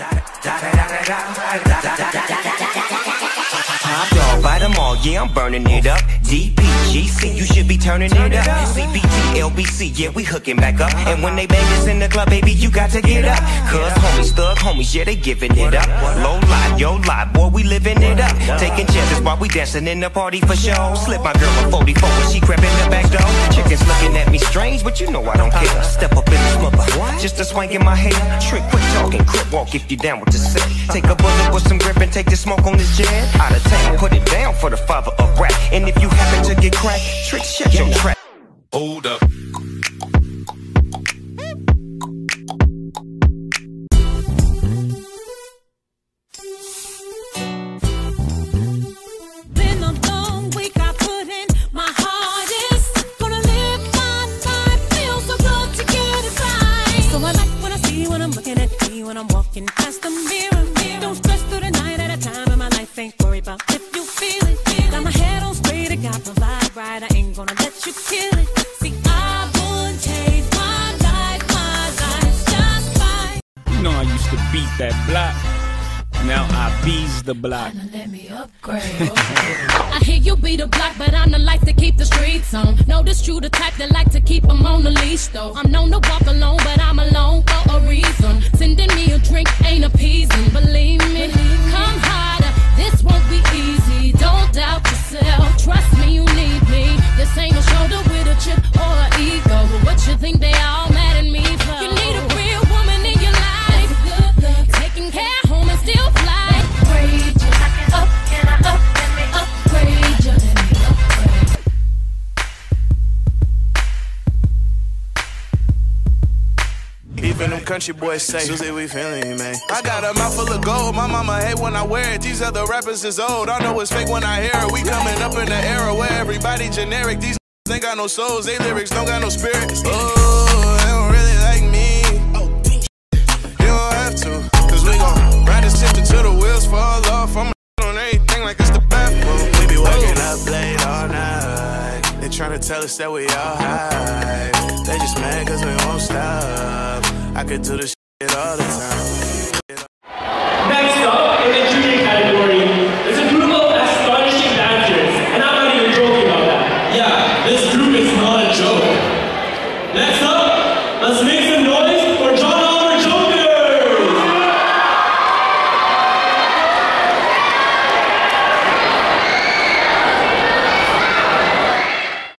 Top dog by the mall, yeah, I'm burning it up. DPGC, you should be turning it up. CBT, LBC, yeah, we hooking back up. And when they bang us in the club, baby, you got to get up. Cuz homies, thug homies, yeah, they giving it up. Low lie, yo lie, boy, we living it up. Taking chances while we dancing in the party for show. Slip my girl a 44 when she crept in the back door. Chickens looking at me strange, but you know I don't care. Step up in the smother, just a swank in my hair. Trick, quit talking, crip walk if you down with the set. Take a bullet with some grip and take the smoke on this jet. Out of town, put it down for the father of rap. And if you happen to get cracked, Trick, shut your trap. Hold up. Been a long week, I put in my hardest. Gonna live my life, feel so good to get it right. So I like what I see when I'm looking at me, when I'm walking past the mirror. Don't stress through the night at a time in my life, ain't worried about if you feel it. Got my head on straight, I got the vibe right, I ain't gonna let you kill it. See, I would change my life's just fine. You know I used to beat that block. Now I bees the block. Let me upgrade. I hear you be the block, but I'm the life to keep the streets on. Notice you the type that like to keep them on the leash, though. I'm known to walk alone, but I'm alone for a reason. Sending me a drink ain't appeasing, believe me. Come harder, this won't be easy. Don't doubt yourself, trust me, you need me. This ain't a shoulder with a chip or an ego. But what you think they all mad at me for? You need a real woman in your life, taking care home and still fly. Upgrade you, up, can I up, let me upgrade you, let me upgrade. Even them country boys say, Susie, we feeling you, man. I got a mouth full of gold, my mama hate when I wear it. These other rappers is old, I know it's fake when I hear it. We coming up in the era where everybody generic. These ain't got no souls, they lyrics don't got no spirit. Oh, they don't really like me. You don't have to, cause we gon' ride this shit until the wheels fall off. I'm on everything like it's the bathroom. We be waking up late all night. They tryna tell us that we all high. They just mad cause we won't stop. I could do this shit all the time.